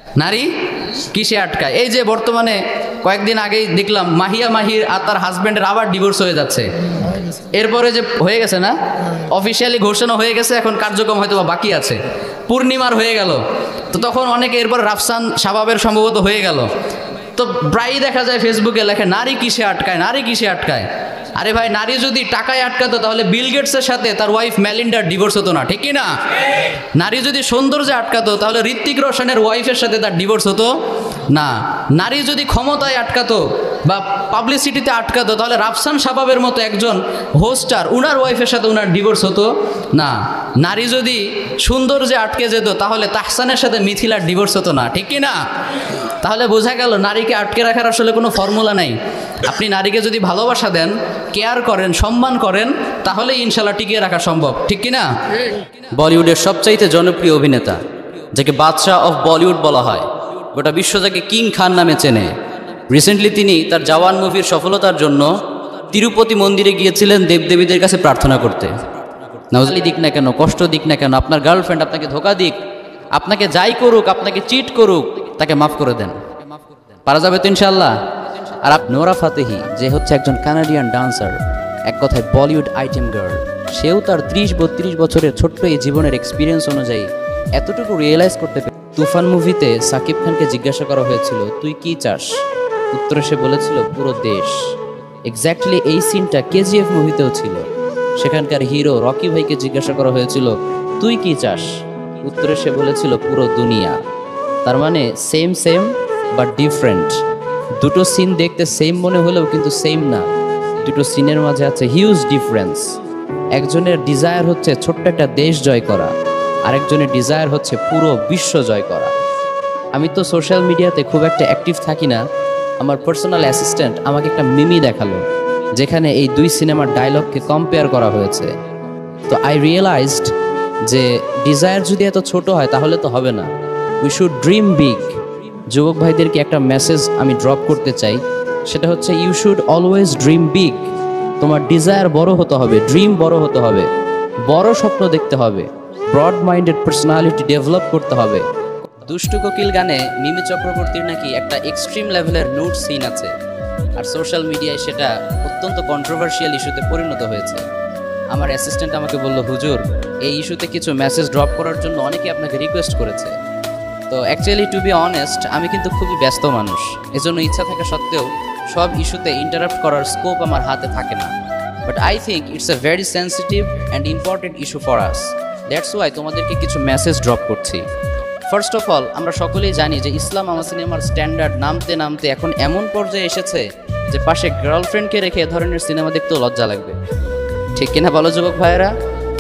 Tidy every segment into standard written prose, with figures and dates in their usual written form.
নারী কিসে আটকায়? এই যে বর্তমানে কয়েকদিন আগেই দেখলাম মাহিয়া মাহির আর তার হাজব্যান্ডের আবার ডিভোর্স হয়ে যাচ্ছে। এরপরে যে হয়ে গেছে না, অফিসিয়ালি ঘোষণা হয়ে গেছে, এখন কার্যক্রম হয়তো বাকি আছে, পূর্ণিমার হয়ে গেল। তো তখন অনেকে এরপর রাফসান শাবাবের সম্ভবত হয়ে গেল। তো প্রায়ই দেখা যায় ফেসবুকে লেখে নারী কিসে আটকায়, নারী কিসে আটকায়। আরে ভাই, নারী যদি টাকায় আটকাতো তাহলে বিল গেটসের সাথে তার ওয়াইফ মেলিন্ডার ডিভোর্স হতো না, ঠিক কি না? নারী যদি সৌন্দর্যে আটকাতো তাহলে ঋত্বিক রোশনের ওয়াইফের সাথে তার ডিভোর্স হতো না। নারী যদি ক্ষমতায় আটকাতো বা পাবলিসিটিতে আটকাতো তাহলে রাফসান শাবাবের মতো একজন হোস্টার উনার ওয়াইফের সাথে উনার ডিভোর্স হতো না। নারী যদি সৌন্দর্যে আটকে যেত তাহলে তাহসানের সাথে মিথিলার ডিভোর্স হতো না, ঠিক কি না? তাহলে বোঝা গেল নারীকে আটকে রাখার আসলে কোনো ফর্মুলা নাই। আপনি নারীকে যদি ভালোবাসা দেন, কেয়ার করেন, সম্মান করেন, তাহলে ইনশাল্লাহ টিকিয়ে রাখা সম্ভব, ঠিক কি না? বলিউডের সবচাইতে জনপ্রিয় অভিনেতা, যাকে বাদশাহ অফ বলিউড বলা হয়, গোটা বিশ্ব যাকে কিং খান নামে চেনে, রিসেন্টলি তিনি তার জওয়ান মুভির সফলতার জন্য তিরুপতি মন্দিরে গিয়েছিলেন দেবদেবীদের কাছে প্রার্থনা করতে। নাউজুবিল্লাহ দিক না কেন, কষ্ট দিক না কেন, আপনার গার্লফ্রেন্ড আপনাকে ধোকা দিক, আপনাকে যাই করুক, আপনাকে চিট করুক, তাকে মাফ করে দেন। পারা যাবে তো ইনশাল্লাহ? আর নোরা ফাতেহি, যে হচ্ছে একজন কানাডিয়ান ডান্সার, এক কথায় বলিউড আইটেম গার্ল, সেও তার 30-32 বছরের ছোট্ট এই জীবনের এক্সপিরিয়েন্স অনুযায়ী এতটুকু রিয়েলাইজ করতে পেরে। তুফান মুভিতে সাকিব খানকে জিজ্ঞাসা করা হয়েছিল তুই কি চাস, উত্তরে সে বলেছিল পুরো দেশ। এক্স্যাক্টলি এই সিনটা কেজিএফ মুভিতেও ছিল। সেখানকার হিরো রকি ভাইকে জিজ্ঞাসা করা হয়েছিল তুই কি চাস, উত্তরে সে বলেছিল পুরো দুনিয়া। তার মানে সেম সেম বাট ডিফারেন্ট। দুটো সিন দেখতে সেম মনে হলেও কিন্তু সেম না, দুটো সিনের মাঝে আছে হিউজ ডিফারেন্স। একজনের ডিজায়ার হচ্ছে ছোট্ট একটা দেশ জয় করা, আরেকজনের ডিজায়ার হচ্ছে পুরো বিশ্ব জয় করা। আমি তো সোশ্যাল মিডিয়াতে খুব একটা অ্যাক্টিভ থাকি না। আমার পার্সোনাল অ্যাসিস্ট্যান্ট আমাকে একটা মিমি দেখালো যেখানে এই দুই সিনেমার ডায়লগকে কম্পেয়ার করা হয়েছে। তো আই রিয়েলাইজড যে ডিজায়ার যদি এত ছোট হয় তাহলে তো হবে না, উই শুড ড্রিম বিগ। যুবক ভাইদেরকে একটা মেসেজ আমি ড্রপ করতে চাই, সেটা হচ্ছে you should always dream big. তোমার ডিজায়ার বড় হতে হবে, ড্রিম বড় হতে হবে, বড় স্বপ্ন দেখতে হবে, ব্রড মাইন্ডেড পার্সোনালিটি ডেভেলপ করতে হবে। দুষ্টু কোকিল গানে মিমি চক্রবর্তীর নাকি একটা এক্সট্রিম লেভেলের নুড সিন আছে, আর সোশ্যাল মিডিয়ায় সেটা অত্যন্ত কন্ট্রোভার্সিয়াল ইস্যুতে পরিণত হয়েছে। আমার অ্যাসিস্ট্যান্ট আমাকে বলল, হুজুর এই ইস্যুতে কিছু মেসেজ ড্রপ করার জন্য অনেকে আপনাকে রিকোয়েস্ট করেছে। তো অ্যাকচুয়ালি টু বি অনেস্ট, আমি কিন্তু খুবই ব্যস্ত মানুষ, এজন্য ইচ্ছা থাকা সত্ত্বেও সব ইস্যুতে ইন্টারাপ্ট করার স্কোপ আমার হাতে থাকে না। But I think it's a very sensitive and important issue for us, that's why তোমাদেরকে কিছু মেসেজ ড্রপ করছি। ফার্স্ট অফ অল, আমরা সকলেই জানি যে ইসলাম আমার সিনেমার স্ট্যান্ডার্ড নামতে নামতে এখন এমন পর্যায়ে এসেছে যে পাশে গার্লফ্রেন্ডকে রেখে এ ধরনের সিনেমা দেখতেও লজ্জা লাগবে, ঠিক কিনা বলো যুবক ভাইয়েরা?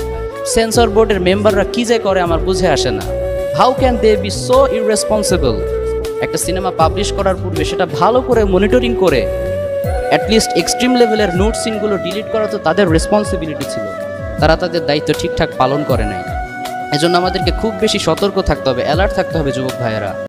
সেন্সর বোর্ডের মেম্বাররা কী যে করে আমার বুঝে আসে না। How can they be so irresponsible? একটা সিনেমা পাবলিশ করার পূর্বে সেটা ভালো করে মনিটরিং করে অ্যাটলিস্ট এক্সট্রিম লেভেলের নোট সিনগুলো ডিলিট করা তো তাদের রেসপন্সিবিলিটি ছিল, তারা তাদের দায়িত্ব ঠিকঠাক পালন করে নাই। এজন্য আমাদেরকে খুব বেশি সতর্ক থাকতে হবে, অ্যালার্ট থাকতে হবে যুবক ভাইয়েরা।